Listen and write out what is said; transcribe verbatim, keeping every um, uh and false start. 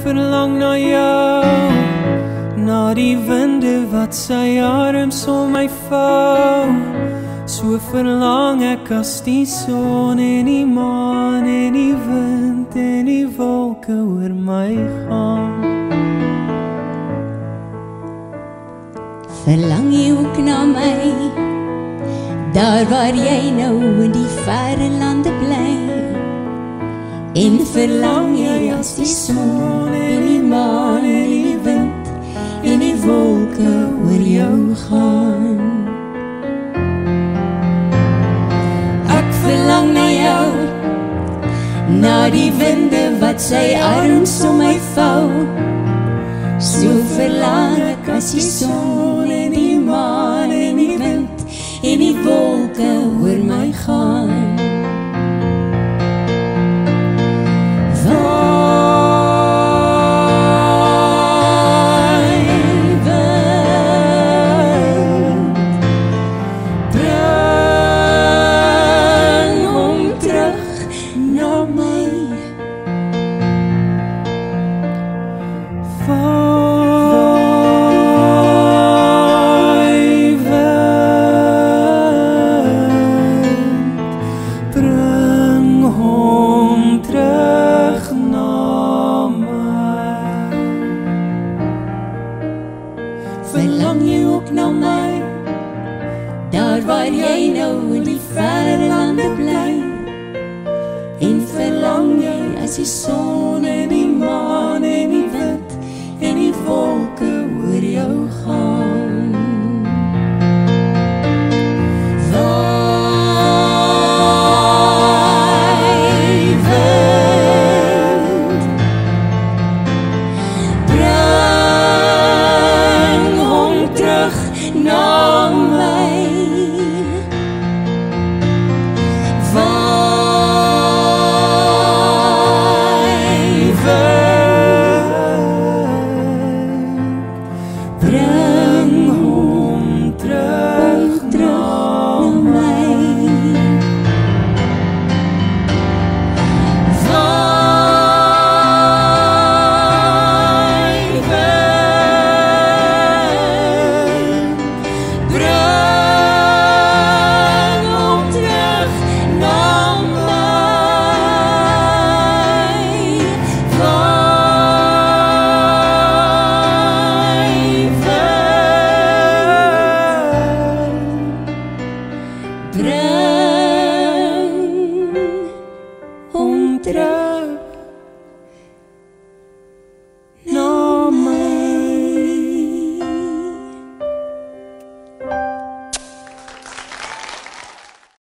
verlang na jou, na die winde wat sy arms om my vou. So verlang ek as die son en die maan en die wind en die wolke oor my gaan. Verlang jy ook na my, daar waar jy nou in die verre lande bly? En verlang jy as die son en die maan en die wind en die wolke oor jou gaan? Ek verlang na jou, na die winde wat sy arms om my vou. So verlang ek as die son en die maan en die wind en die wolke oor my gaan. Verlang jy ook na my, daar waar jy nou in die verre lande bly? En verlang jy as die son en die maan en die wind en die wolke oor jou gaan? Na my, waai wind.